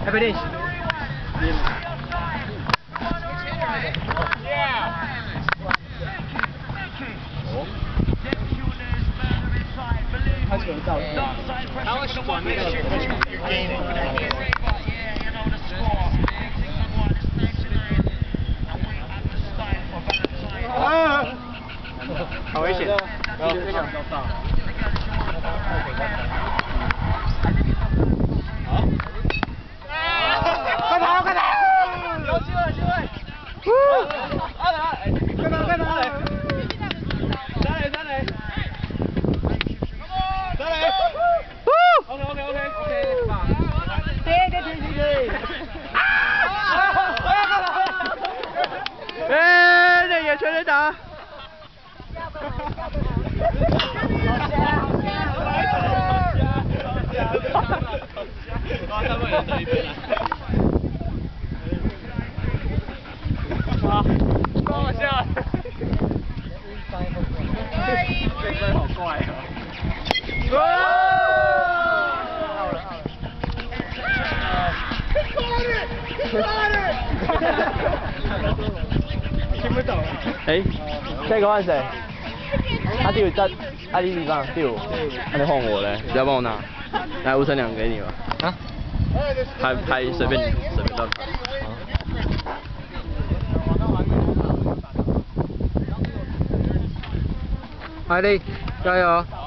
Happy days. How much fun is you're gaining? 好危险！快跑！快跑！有机会，有机会！快跑！快跑！三垒！OK， 棒！对！哎，这也全垒打！他们人在一边啊，好笑！这分好怪啊！听不懂。哎，下一个换谁？阿弟在，阿弟你帮第五，那你换我嘞，不要帮我拿，来5乘2给你吧。啊？拍随便乱拍。阿弟，加油！